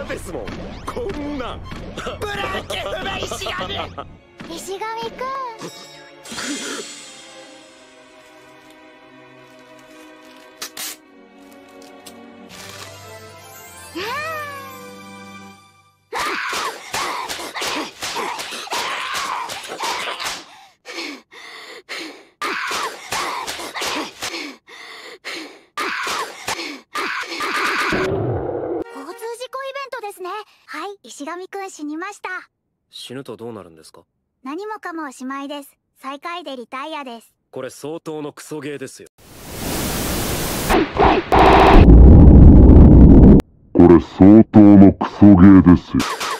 嫌ですもん、こんなん。 ブラック不明石神。 石神くん。はい、石神くん死にました。 死ぬとどうなるんですか？ 何もかもおしまいです。最下位でリタイアです。 これ相当のクソゲーですよ。 これ相当のクソゲーですよ。